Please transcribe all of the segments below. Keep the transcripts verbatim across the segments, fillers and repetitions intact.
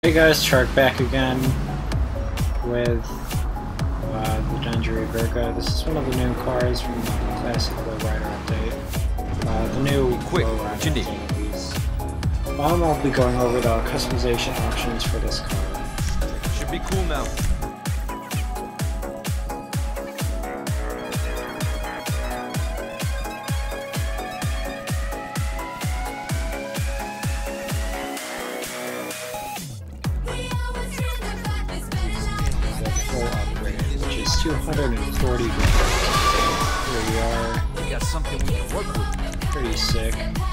Hey guys, Shark back again with uh, the Dundry Virga. This is one of the new cars from the Classic Lowrider update. Uh, the new Quick, Lowrider update. Um, I'll be going over the customization options for this car. Should be cool now. two hundred forty grand. Here we are. We got something we can work with. Pretty sick.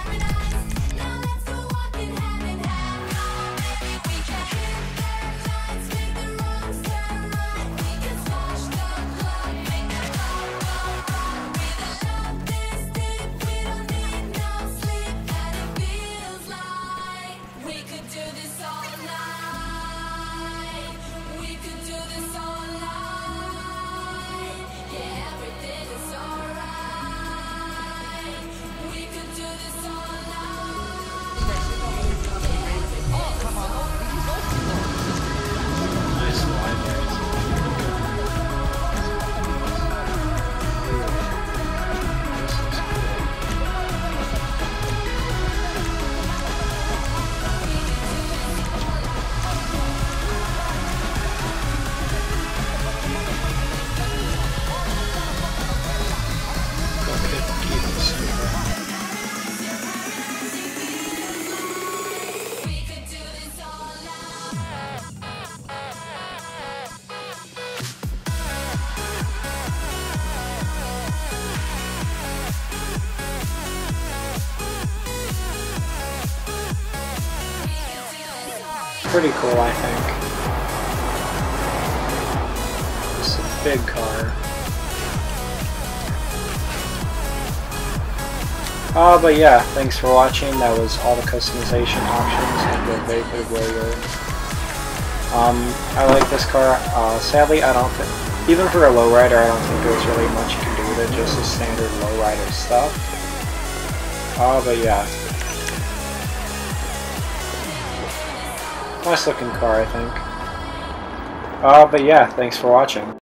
Pretty cool, I think. It's a big car. Uh, but yeah, thanks for watching. That was all the customization options of the Vapid Warrior. Um, I like this car. Uh, sadly, I don't think, even for a lowrider, I don't think there's really much you can do with it. Just the standard lowrider stuff. Uh, but yeah. Nice looking car, I think. Uh, but yeah, thanks for watching.